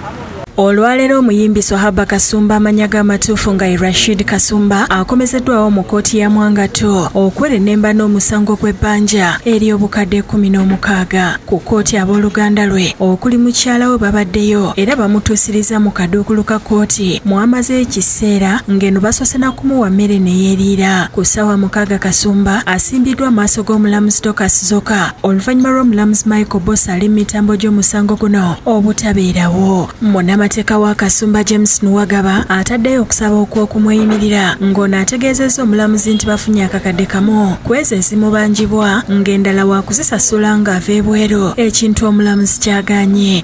Olwaleero Omuyimbi Swahaba Kasumba amanyaga amatuufu nga Rashid Kasumba akomezeddwawo mu kkooti ya Mwanga okwerennemba n'omusango gw'ebbanja eri obukadde 16 ku kkooti abooluganda lwe okuli mukyala we babaddeyo era bamutuusiriza mu kaduukulu ka kkooti mwamaze ekiseera ng'eno basoose na kumuwa mmere ne yeeriira. Ku ssaawa 6 Kasumba asimbiddwa maaso g'omulamuzi Zoka oluvannyuma lw'omulamuzi Michael Boss ali mu mitambo gy'omusango guno obutabeerawo. Munnamateeka wa Kasumba James Nuwagaba ataddeyo okusaba okw'okumweyimirira ng'ono ategeezezza omulamuzi nti bafunye akakadde kamu ku ezo ezimubanjibwa ng'endala wa kuzisasula ng'ava ebweru, ekintu omulamuzi kyagaanye.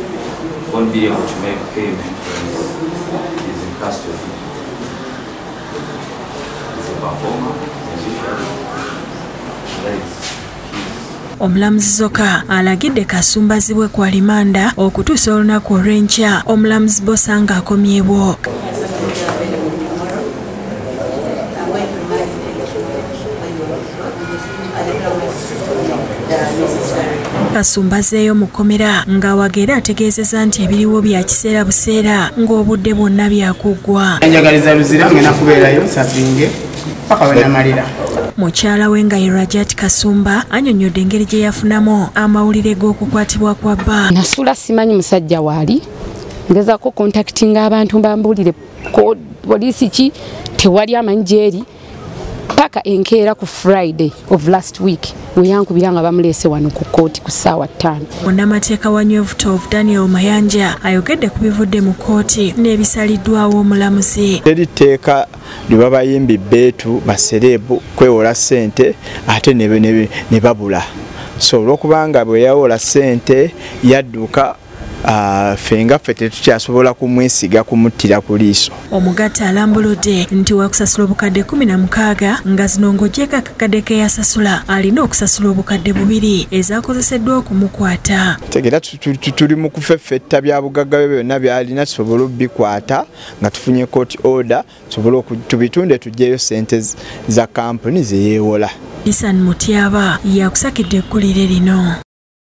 Omulamuzi Zoka alagidde Kasumba azibwe ku alimanda okutuusa olunaku olw'enkya omulamuzi Bosa ng'akomyewo. Kasumba azzeeyo mu kkomera ng'awaga ategeezezza nti ebiriwo bya kiseera buseera ng'obudde bwonna byakuggwa. Njagaliza Luzira ngena kubeerayo nsapinge paka wenamalira. Mukyala we nga Rajat Kasumba annyonnyodde engeri gye yafunamu amawulire g'okukwatibwa kwa bba. Nasula simanyi musajja waali ngezaako contactinga abantu bambuulire poliisi ki tewali amanyi gyeri paka enkeera ku Friday of last week weyankubira nga bamuleese wano ku kkooti ku ssaawa 5. Munnamateeka wa New of Daniel Mayanja ayogedde ku bivudde mu kkooti n'ebisaliddwawo omulamuzi. Eriteeka lwe bayimbi beetu basereebu kwewola ssente ate ne babula. So olw'okubanga bwe yawola ssente yadduka fenga fete tukyasobola kumwesiga kumuttira ku liiso. Omugatta alambuludde nti wakusasula obukadde 16 nga zino ng'ogyeko akakadde ke yasasula alina okusasula obukadde 2 ezaakozeseddwa okumukwata. Tegera tuli mu kufeffetta bya bugagga bye byonna byalina tusobole obbikwata nga tufunye court order tusobole tubitunde tuggyeyo ssente za kampuni ze yeewola. Isan Mutyaba yakusakidde ekkulire lino.